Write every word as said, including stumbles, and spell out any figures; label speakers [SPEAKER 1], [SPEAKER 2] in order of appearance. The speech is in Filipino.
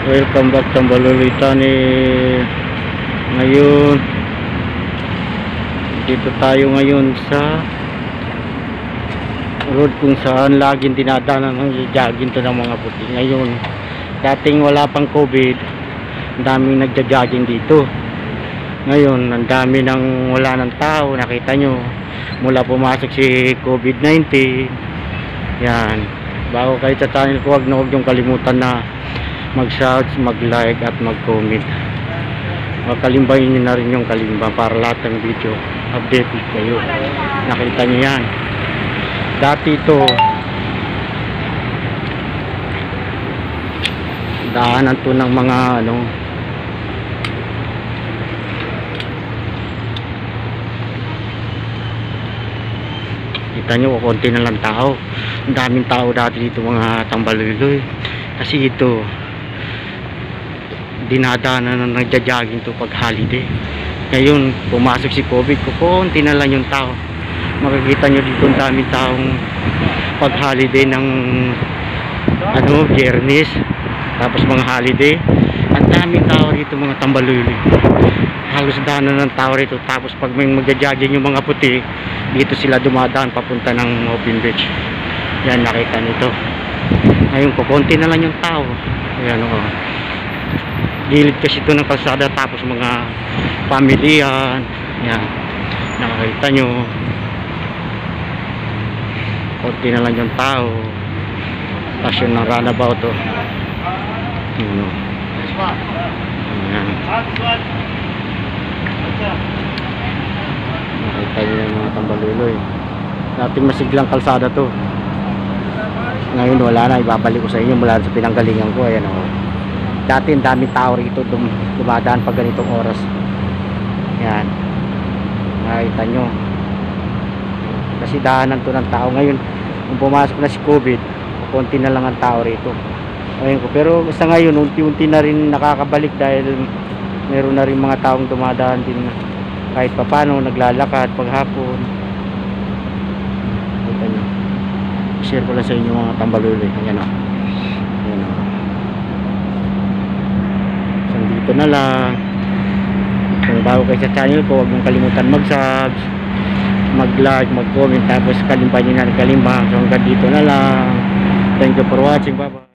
[SPEAKER 1] Welcome back sa Balulitani. Ngayon dito tayo ngayon sa road kung saan laging dinadanan ng jogging to ng mga puti. Ngayon, dating wala pang COVID, ang daming nagja-jogging dito. Ngayon, ang dami nang wala ng tao. Nakita nyo, mula pumasok si COVID nineteen. Yan, bago kayo sa channel ko, huwag na huwag yung kalimutan na mag-shout, mag-like at mag-comment. Magkalimbahin nyo na rin yung kalimba para lahat ng video updated kayo. Nakita nyo yan. Dati ito daanan to ng mga ano, kita nyo, konti na lang tao. Ang daming tao dati dito mga tambaluloy. Kasi ito dinadaanan na nagja-jogging to pag holiday. Ngayon pumasok si COVID, kukunti na lang yung tao. Makikita nyo dito ang daming taong pag holiday ng ano, Biyernes, tapos mga holiday, ang daming tao rito mga tambaluloy. Halos daanan ng tao rito. Tapos pag may magja-jogging yung mga puti, dito sila dumadaan papunta ng open beach. Yan, nakita nito. Ngayon kukunti na lang yung tao. Ayan, o, gilid kasi ito ng kalsada, tapos mga pamilyan. Yan, nakakita nyo, konti na lang yung tao. Stasyon ng runabout to. Ayan, ayan. Nakita nyo yung mga tambaluloy. Dating masiglang kalsada to, ngayon wala na. Ibabalik ko sa inyo mula sa pinanggalingan ko. Ayan, o, dati ang daming tao rito dum dumadaan pag ganitong oras. Yan, nakita nyo, kasi daanan to ng tao. Ngayon kung pumasok na si COVID, konti na lang ang tao rito. Ayun ko, pero sa ngayon unti-unti na rin nakakabalik dahil meron na rin mga taong dumadaan din kahit papano, naglalakad paghapon. Kita nyo, share ko lang sa inyo mga tambaluloy. Ayan, o, ayan, o. Dito na lang. Kung bago kayo sa channel ko, huwag mong kalimutan mag-subs, mag-like, mag-comment, tapos kalimba nyo na kalimba. So hanggang dito na lang. Thank you for watching. Bye bye.